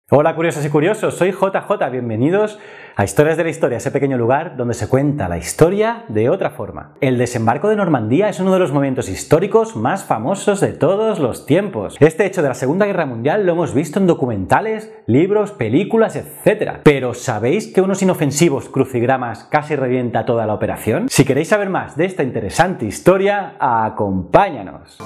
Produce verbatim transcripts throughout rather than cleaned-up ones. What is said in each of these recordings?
Hola curiosos y curiosos, soy J J, bienvenidos a Historias de la Historia, ese pequeño lugar donde se cuenta la historia de otra forma. El desembarco de Normandía es uno de los momentos históricos más famosos de todos los tiempos. Este hecho de la Segunda Guerra Mundial lo hemos visto en documentales, libros, películas, etcétera. Pero ¿sabéis que unos inofensivos crucigramas casi revienta toda la operación? Si queréis saber más de esta interesante historia, acompáñanos.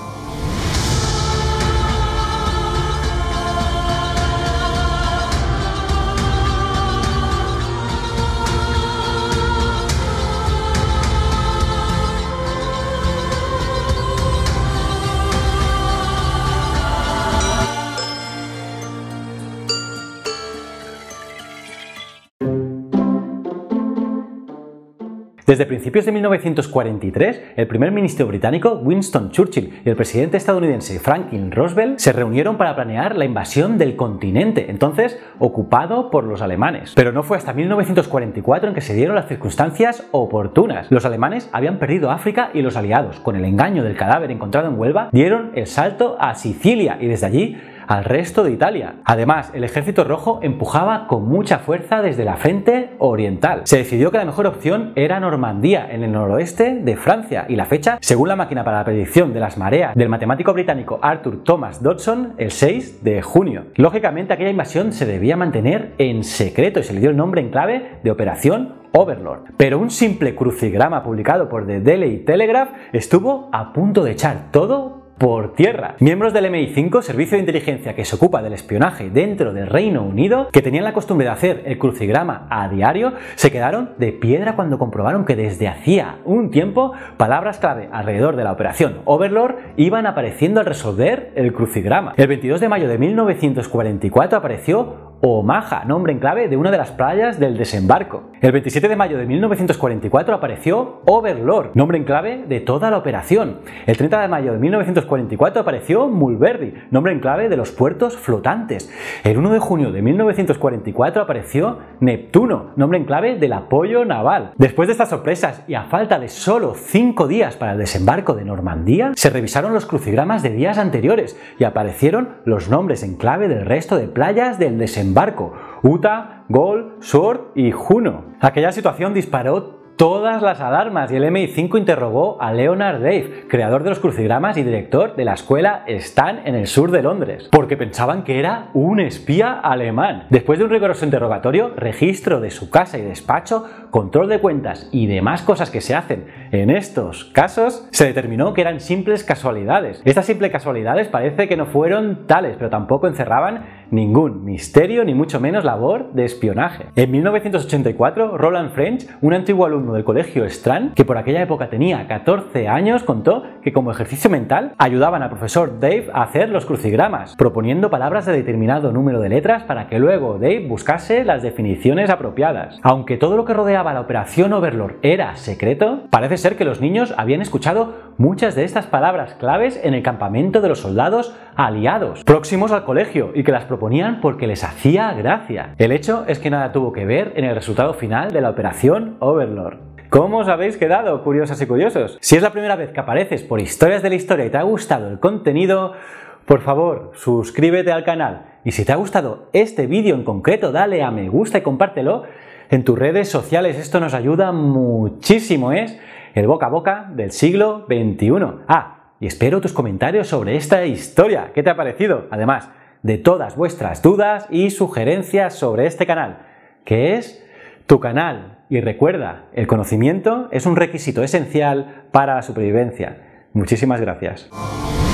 Desde principios de mil novecientos cuarenta y tres, el primer ministro británico Winston Churchill y el presidente estadounidense Franklin Roosevelt se reunieron para planear la invasión del continente, entonces ocupado por los alemanes. Pero no fue hasta mil novecientos cuarenta y cuatro en que se dieron las circunstancias oportunas. Los alemanes habían perdido África y los aliados, con el engaño del cadáver encontrado en Huelva, dieron el salto a Sicilia y desde allí al resto de Italia. Además, el ejército rojo empujaba con mucha fuerza desde la frente oriental. Se decidió que la mejor opción era Normandía, en el noroeste de Francia, y la fecha, según la máquina para la predicción de las mareas del matemático británico Arthur Thomas Dodson, el seis de junio. Lógicamente, aquella invasión se debía mantener en secreto y se le dio el nombre en clave de Operación Overlord. Pero un simple crucigrama publicado por The Daily Telegraph estuvo a punto de echar todo por tierra. Miembros del M I cinco, servicio de inteligencia que se ocupa del espionaje dentro del Reino Unido, que tenían la costumbre de hacer el crucigrama a diario, se quedaron de piedra cuando comprobaron que desde hacía un tiempo palabras clave alrededor de la operación Overlord iban apareciendo al resolver el crucigrama. El veintidós de mayo de mil novecientos cuarenta y cuatro apareció Omaha, nombre en clave de una de las playas del desembarco. El veintisiete de mayo de mil novecientos cuarenta y cuatro apareció Overlord, nombre en clave de toda la operación. El treinta de mayo de mil novecientos cuarenta y cuatro apareció Mulberry, nombre en clave de los puertos flotantes. El uno de junio de mil novecientos cuarenta y cuatro apareció Neptuno, nombre en clave del apoyo naval. Después de estas sorpresas y a falta de solo cinco días para el desembarco de Normandía, se revisaron los crucigramas de días anteriores y aparecieron los nombres en clave del resto de playas del desembarco. Barco, Utah, Gol, Sword y Juno. Aquella situación disparó todas las alarmas y el M I cinco interrogó a Leonard Dave, creador de los crucigramas y director de la escuela Stan en el sur de Londres, porque pensaban que era un espía alemán. Después de un riguroso interrogatorio, registro de su casa y despacho, control de cuentas y demás cosas que se hacen en estos casos, se determinó que eran simples casualidades. Estas simples casualidades parece que no fueron tales, pero tampoco encerraban ningún misterio ni mucho menos labor de espionaje. En mil novecientos ochenta y cuatro, Roland French, un antiguo alumno del colegio Strand, que por aquella época tenía catorce años, contó que como ejercicio mental ayudaban al profesor Dave a hacer los crucigramas, proponiendo palabras de determinado número de letras para que luego Dave buscase las definiciones apropiadas. Aunque todo lo que rodeaba la operación Overlord era secreto, parece ser que los niños habían escuchado muchas de estas palabras claves en el campamento de los soldados aliados, próximos al colegio, y que las proponían porque les hacía gracia. El hecho es que nada tuvo que ver en el resultado final de la operación Overlord. ¿Cómo os habéis quedado, curiosas y curiosos? Si es la primera vez que apareces por Historias de la Historia y te ha gustado el contenido, por favor, suscríbete al canal. Y si te ha gustado este vídeo en concreto, dale a me gusta y compártelo en tus redes sociales. Esto nos ayuda muchísimo, es el boca a boca del siglo veintiuno. Ah, y espero tus comentarios sobre esta historia. ¿Qué te ha parecido? Además de todas vuestras dudas y sugerencias sobre este canal, que es tu canal. Y recuerda, el conocimiento es un requisito esencial para la supervivencia. Muchísimas gracias.